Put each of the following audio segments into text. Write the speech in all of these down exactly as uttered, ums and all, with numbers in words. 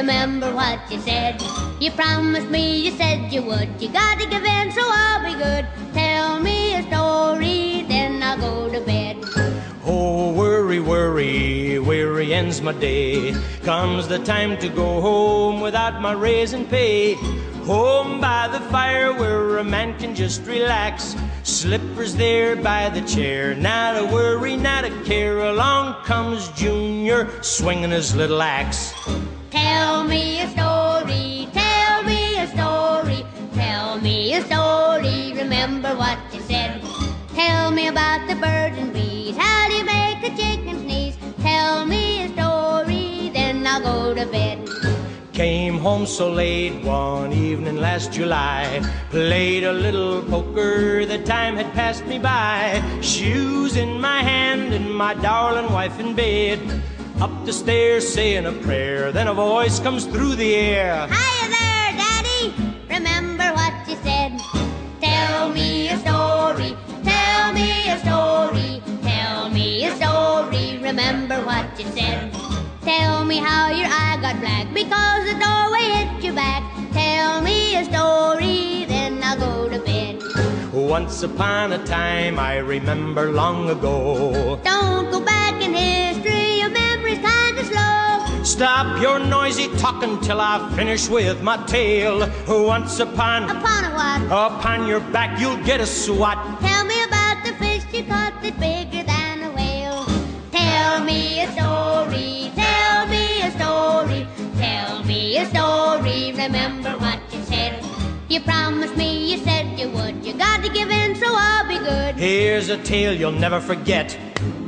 remember what you said. You promised me, you said you would. You gotta give in, so I'll be good. Tell me a story, then I'll go to bed. Oh, worry, worry, weary ends my day. Comes the time to go home without my raise and pay. Home by the fire where a man can just relax. Slippers there by the chair, not a worry, not a care. Along comes Junior, swinging his little axe. Tell me a story, tell me a story, tell me a story, remember what you said. Tell me about the birds and bees, how do you make a chicken sneeze? Tell me a story, then I'll go to bed. Came home so late one evening last July. Played a little poker, the time had passed me by. Shoes in my hand and my darling wife in bed. Up the stairs saying a prayer, then a voice comes through the air. Hiya there, Daddy, remember what you said. Tell me a story, tell me a story, tell me a story, remember what you said. Tell me how your eye got black because the doorway hit you back. Tell me a story, then I'll go to bed. Once upon a time, I remember long ago. Don't go back in history, your memory's kinda slow. Stop your noisy talking till I finish with my tale. Once upon... Upon a what? Upon your back you'll get a swat. Tell me about the fish you caught that's bigger than a whale. Tell me a story, tell me a story, tell me a story, remember what you said. You promised me, you said you would. You got to give in, so I'll be good. Here's a tale you'll never forget.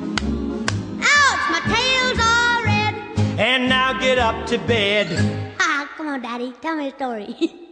Ouch, my tail's all red. And now get up to bed. Ah, come on, Daddy, tell me a story.